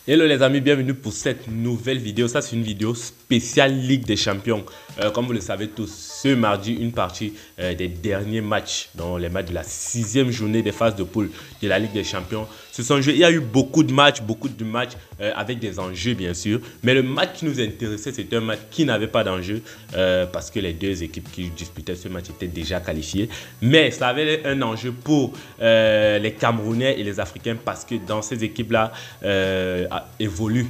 Hello les amis, bienvenue pour cette nouvelle vidéo. Ça c'est une vidéo spéciale Ligue des Champions. Comme vous le savez tous, ce mardi, une partie des derniers matchs, dans les matchs de la 6e journée des phases de poule de la Ligue des Champions, se sont joués. Il y a eu beaucoup de matchs avec des enjeux bien sûr. Mais le match qui nous intéressait, c'était un match qui n'avait pas d'enjeu parce que les deux équipes qui disputaient ce match étaient déjà qualifiées. Mais ça avait un enjeu pour les Camerounais et les Africains parce que dans ces équipes-là, évoluent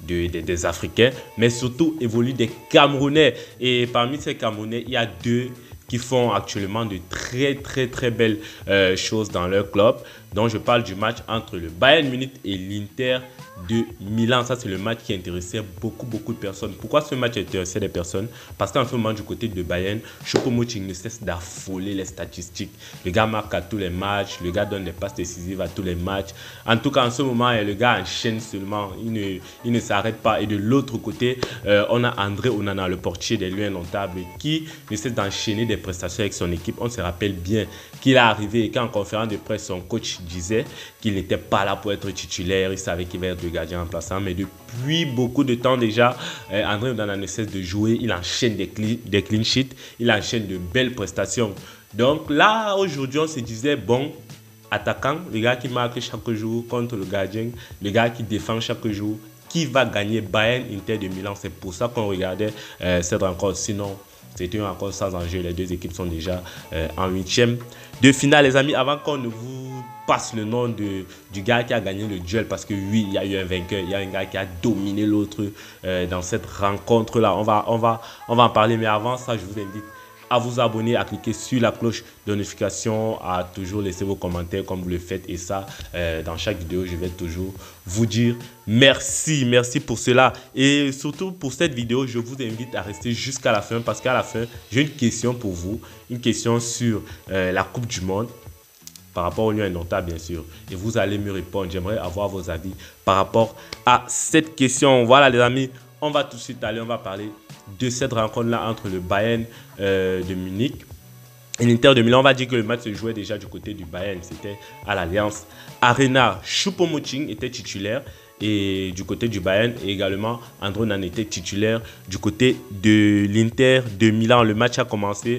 des Africains, mais surtout évoluent des Camerounais. Et parmi ces Camerounais, il y a deux qui font actuellement de très belles choses dans leur club. Donc je parle du match entre le Bayern Munich et l'Inter de Milan. Ça c'est le match qui intéressait beaucoup de personnes. Pourquoi ce match intéressait les personnes? Parce qu'en ce moment du côté de Bayern, Choupo-Moting ne cesse d'affoler les statistiques. Le gars marque à tous les matchs, le gars donne des passes décisives à tous les matchs. En tout cas en ce moment, le gars enchaîne seulement, il ne s'arrête pas. Et de l'autre côté, on a André Onana, le portier des Lions indomptables, qui ne cesse d'enchaîner des prestations avec son équipe. On se rappelle bien qu'il est arrivé et qu'en conférence de presse, son coach disait qu'il n'était pas là pour être titulaire. Il savait qu'il va être le gardien remplaçant. Mais depuis beaucoup de temps déjà, André Onana ne cesse de jouer. Il enchaîne des clean sheets. Il enchaîne de belles prestations. Donc là, aujourd'hui, on se disait, bon, attaquant, le gars qui marque chaque jour contre le gardien, le gars qui défend chaque jour, qui va gagner Bayern Inter de Milan. C'est pour ça qu'on regardait cette rencontre. Sinon, c'était une rencontre sans enjeu. Les deux équipes sont déjà en 8e de finale. Les amis, avant qu'on ne vous passe le nom du gars qui a gagné le duel, parce que oui, il y a eu un vainqueur, il y a un gars qui a dominé l'autre dans cette rencontre-là. On va en parler, mais avant ça, je vous invite à vous abonner, à cliquer sur la cloche de notification, à toujours laisser vos commentaires comme vous le faites. Et ça, dans chaque vidéo, je vais toujours vous dire merci pour cela. Et surtout pour cette vidéo, je vous invite à rester jusqu'à la fin parce qu'à la fin, j'ai une question pour vous, une question sur la Coupe du Monde par rapport au Lions indomptables bien sûr. Et vous allez me répondre. J'aimerais avoir vos avis par rapport à cette question. Voilà les amis, on va tout de suite aller, on va parler de cette rencontre-là entre le Bayern de Munich et l'Inter de Milan. On va dire que le match se jouait déjà du côté du Bayern. C'était à l'Alliance Arena. Choupo-Moting était titulaire et du côté du Bayern et également André Onana était titulaire du côté de l'Inter de Milan. Le match a commencé.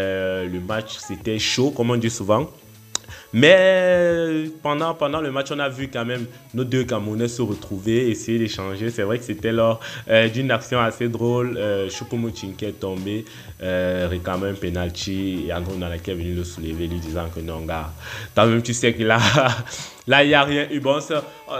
Le match c'était chaud comme on dit souvent. Mais pendant le match, on a vu quand même nos deux Camerounais se retrouver, essayer d'échanger. C'est vrai que c'était lors d'une action assez drôle. Choupo-Moting qui est tombé, réclamant un penalty et André Onana qui est venu le soulever, lui disant que non, gars, toi-même tu sais que là, là il n'y a rien eu. Bon,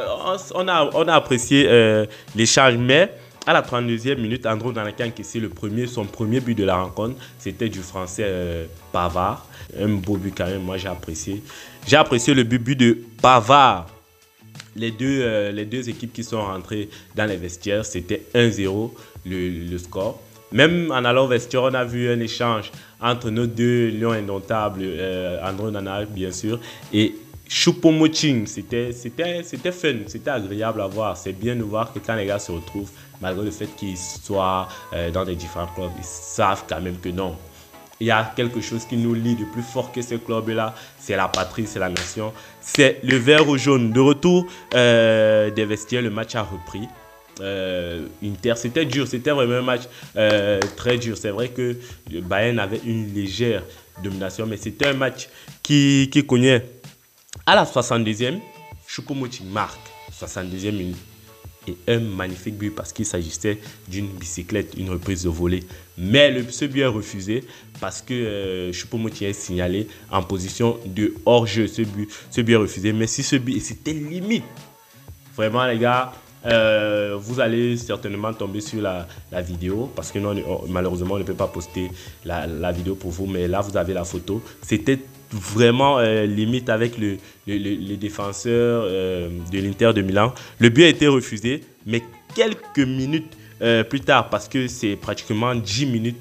on a apprécié l'échange, mais à la 32e minute, André Onana qui a encaissé son premier but de la rencontre. C'était du français Pavard. Un beau but quand même, moi j'ai apprécié. J'ai apprécié le but de Pavard. Les deux équipes qui sont rentrées dans les vestiaires, c'était 1-0 le score. Même en allant au vestiaire, on a vu un échange entre nos deux lions indomptables, André Onana bien sûr, et Choupo-Moting. C'était fun, c'était agréable à voir. C'est bien de voir que quand les gars se retrouvent, malgré le fait qu'ils soient dans des différents clubs, ils savent quand même que non. Il y a quelque chose qui nous lie de plus fort que ce club-là. C'est la patrie, c'est la nation. C'est le vert ou jaune. De retour des vestiaires, le match a repris. Inter, c'était dur. C'était vraiment un match très dur. C'est vrai que le Bayern avait une légère domination, mais c'était un match qui cognait. À la 62e, Choupo-Moting marque. 62e minute. Et un magnifique but parce qu'il s'agissait d'une bicyclette, une reprise de volée. Mais ce but est refusé parce que Choupo-Moting est signalé en position de hors-jeu. Ce but est refusé. Mais si ce but, c'était limite. Vraiment les gars, vous allez certainement tomber sur la vidéo parce que malheureusement on ne peut pas poster la vidéo pour vous. Mais là vous avez la photo. C'était vraiment limite avec le défenseur de l'Inter de Milan. Le but a été refusé, mais quelques minutes plus tard, parce que c'est pratiquement 10 minutes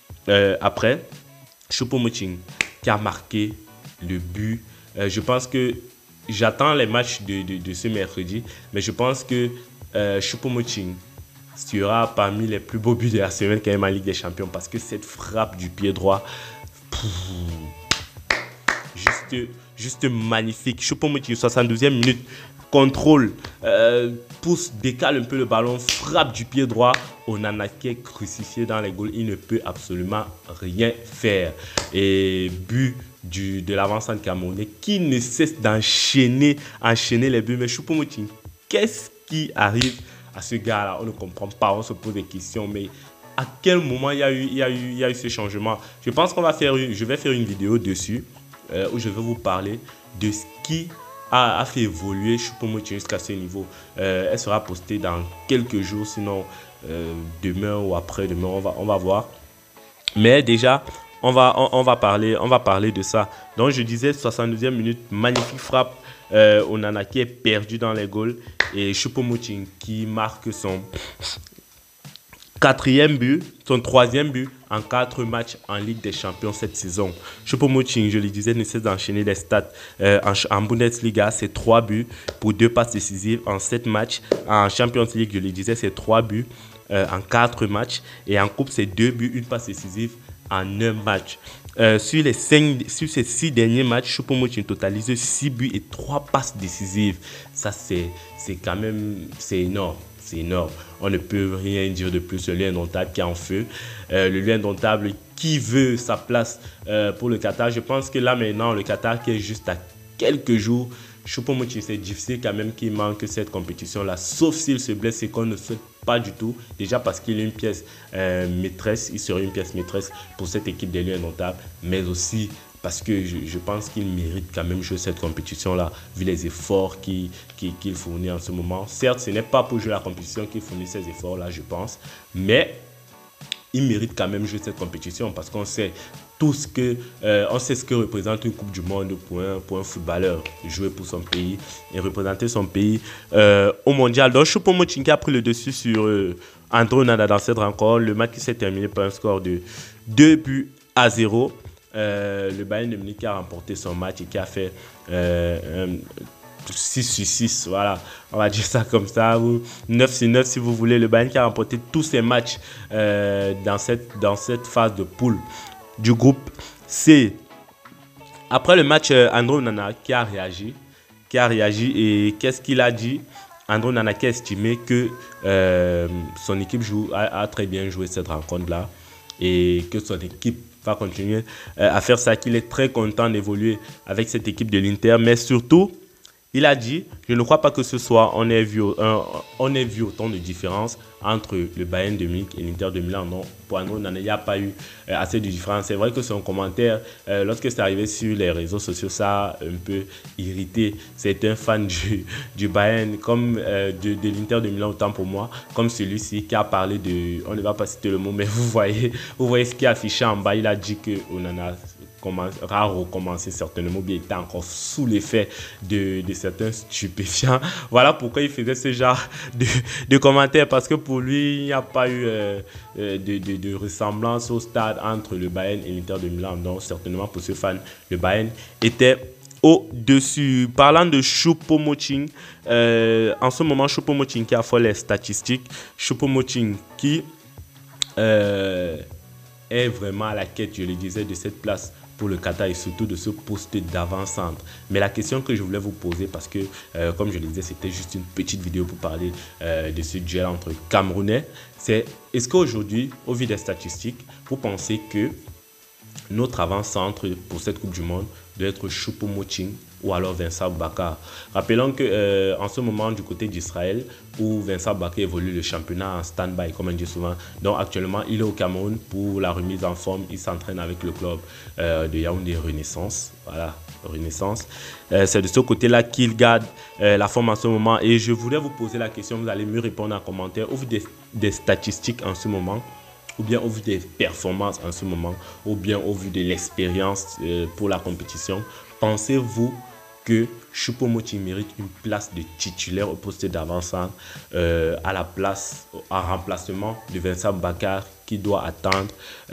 après, Choupo-Moting qui a marqué le but. Je pense que j'attends les matchs de ce mercredi, mais je pense que Choupo-Moting sera parmi les plus beaux buts de la semaine quand même en Ligue des Champions parce que cette frappe du pied droit, juste magnifique. Choupo-Moting, 72e minute, contrôle, pousse, décale un peu le ballon, frappe du pied droit. Onana qui est crucifié dans les goals, il ne peut absolument rien faire. Et but de l'avancement camerounais qui ne cesse d'enchaîner les buts. Mais Choupo-Moting, qu'est-ce qui arrive à ce gars-là? On ne comprend pas, on se pose des questions, mais à quel moment il y a eu ce changement? Je pense je vais faire une vidéo dessus où je vais vous parler de ce qui a fait évoluer Choupo-Moting jusqu'à ce niveau. Elle sera postée dans quelques jours, sinon demain ou après-demain, on va voir. Mais déjà, on va parler de ça. Donc je disais 62e minute, magnifique frappe. Onana qui est perdu dans les goals et Choupo-Moting qui marque son quatrième but, son troisième but en 4 matchs en Ligue des Champions cette saison. Choupo-Moting, je le disais, ne cesse d'enchaîner les stats. En Bundesliga, c'est 3 buts pour 2 passes décisives en 7 matchs. En Champions League, je le disais, c'est 3 buts en 4 matchs. Et en Coupe, c'est 2 buts, 1 passe décisive en 1 match. Sur ces 6 derniers matchs, Choupo-Moting totalise 6 buts et 3 passes décisives. Ça, c'est quand même, c'est énorme. C'est énorme. On ne peut rien dire de plus. Le lion indomptable qui est en feu. Le lion indomptable qui veut sa place pour le Qatar. Je pense que là maintenant, le Qatar qui est juste à quelques jours. Choupo-Moting, c'est difficile quand même qu'il manque cette compétition-là. Sauf s'il se blesse, c'est qu'on ne souhaite pas du tout. Déjà parce qu'il est une pièce maîtresse. Il serait une pièce maîtresse pour cette équipe des lions indomptables. Mais aussi parce que je pense qu'il mérite quand même jouer cette compétition-là, vu les efforts qu'il fournit en ce moment. Certes, ce n'est pas pour jouer la compétition qu'il fournit ces efforts-là, je pense, mais il mérite quand même jouer cette compétition parce qu'on sait ce que représente une Coupe du Monde pour un footballeur. Jouer pour son pays et représenter son pays au mondial. Donc, Choupo-Moting a pris le dessus sur André Onana dans cette rencontre. Le match qui s'est terminé par un score de 2-0. Le Bayern de Munich a remporté son match et qui a fait 6-6, voilà, on va dire ça comme ça, ou 9-9 si vous voulez. Le Bayern qui a remporté tous ses matchs dans cette phase de poule du groupe C. Après le match, André Onana qui a réagi et qu'est-ce qu'il a dit? André Onana qui a estimé que son équipe a très bien joué cette rencontre-là et que son équipe va continuer à faire ça, qu'il est très content d'évoluer avec cette équipe de l'Inter. Mais surtout, il a dit, je ne crois pas que ce soit, on ait vu autant de différence entre le Bayern de Munich et l'Inter de Milan. Non, pour André Onana, il n'y a pas eu assez de différence. C'est vrai que son commentaire, lorsque c'est arrivé sur les réseaux sociaux, ça a un peu irrité certains fans du Bayern, comme de l'Inter de Milan, autant pour moi, comme celui-ci qui a parlé de, on ne va pas citer le mot, mais vous voyez ce qui est affiché en bas. Il a dit que Onana recommencer certainement, bien était encore sous l'effet de certains stupéfiants. Voilà pourquoi il faisait ce genre de commentaires, parce que pour lui, il n'y a pas eu de ressemblance au stade entre le Bayern et l'Inter de Milan. Donc certainement pour ce fan, le Bayern était au-dessus. Parlant de Choupo-Moting, en ce moment, Choupo-Moting qui affole les statistiques, Choupo-Moting qui est vraiment à la quête, je le disais, de cette place pour le Qatar et surtout de ce poste d'avant-centre. Mais la question que je voulais vous poser, parce que comme je le disais, c'était juste une petite vidéo pour parler de ce duel entre Camerounais, c'est est-ce qu'aujourd'hui, au vu des statistiques, vous pensez que notre avant-centre pour cette Coupe du Monde doit être Choupo-Moting ou alors Vincent Aboubakar? Rappelons qu'en ce moment, du côté d'Israël, où Vincent Aboubakar évolue le championnat en stand-by, comme on dit souvent. Donc actuellement, il est au Cameroun pour la remise en forme. Il s'entraîne avec le club de Yaoundé Renaissance. Voilà, Renaissance. C'est de ce côté-là qu'il garde la forme en ce moment. Et je voulais vous poser la question, vous allez me répondre en commentaire. Au vu des statistiques en ce moment, ou bien au vu des performances en ce moment, ou bien au vu de l'expérience pour la compétition, pensez-vous que Choupo-Moting mérite une place de titulaire au poste d'avant-centre en remplacement de Vincent Aboubakar qui doit attendre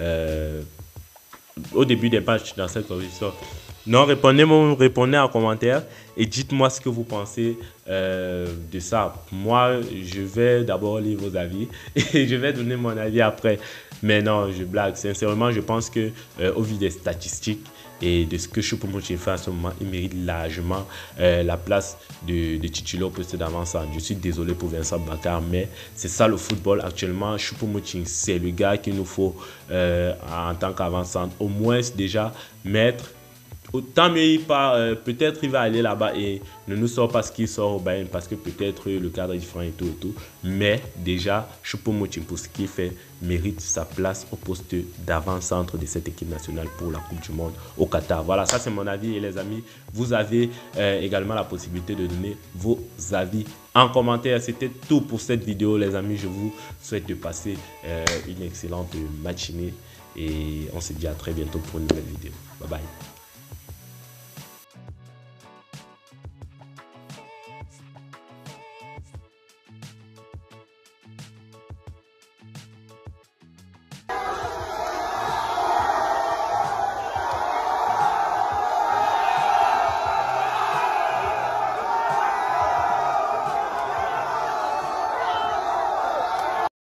au début des matchs dans cette compétition? Non, répondez en commentaire et dites-moi ce que vous pensez de ça. Moi, je vais d'abord lire vos avis et je vais donner mon avis après. Mais non, je blague. Sincèrement, je pense que au vu des statistiques, et de ce que Choupo-Moting fait en ce moment, il mérite largement la place de titulaire au poste d'avant-centre. Je suis désolé pour Vincent Bakar, mais c'est ça le football actuellement. Choupo-Moting, c'est le gars qu'il nous faut en tant qu'avant-centre. Au moins déjà mettre. Autant mieux il part, peut-être il va aller là-bas et ne nous sort pas ce qu'il sort au Bayern parce que peut-être le cadre est différent et tout. Mais déjà, Choupo-Moting, pour ce qu'il fait, mérite sa place au poste d'avant-centre de cette équipe nationale pour la Coupe du Monde au Qatar. Voilà, ça c'est mon avis et les amis, vous avez également la possibilité de donner vos avis en commentaire. C'était tout pour cette vidéo les amis, je vous souhaite de passer une excellente matinée et on se dit à très bientôt pour une nouvelle vidéo. Bye bye.